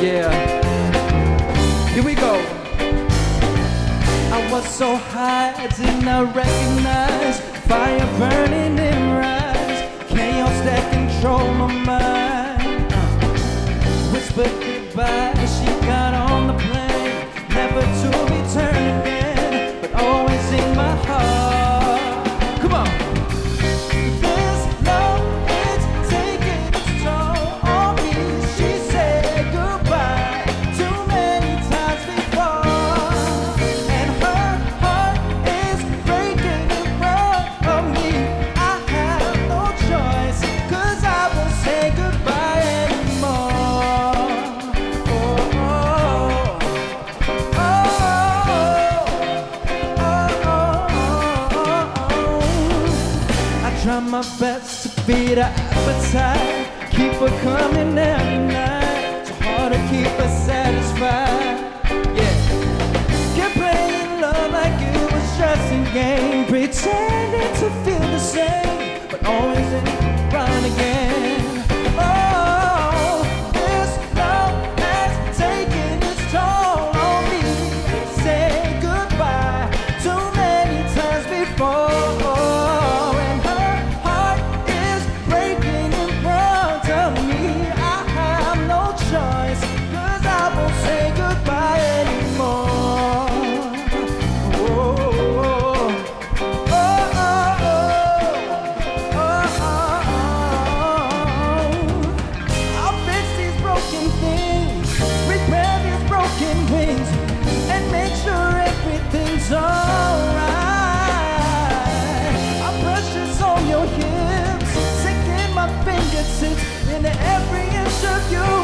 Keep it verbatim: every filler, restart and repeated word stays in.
Yeah. Here we go. I was so high, I did not recognize fire burning in her eyes, chaos that control my mind. Uh, whispered goodbye, she got on the plane, never to return again, but always in my heart. Come on. This love, it's taking its toll on me. She said goodbye too many times before, and her heart is breaking in front of me. I have no choice, 'cause I won't say goodbye anymore. Oh, oh, oh, oh, oh, oh, oh. I try my best to feed her appetite, keep her coming every night. So hard to keep her satisfied. Yeah. Kept playing love like it was just a game, pretending to feel the same, but always in run again. Oh, this love has taken its toll on me. Said goodbye too many times before, and her heart is breaking in front of me. I have no choice, 'cause I won't say goodbye anymore. Oh, oh, oh, oh, oh, oh, oh. I'll fix these broken things, repair these broken wings, and make sure everything's alright. I'm precious on your hips, sinking my fingertips into every inch of you.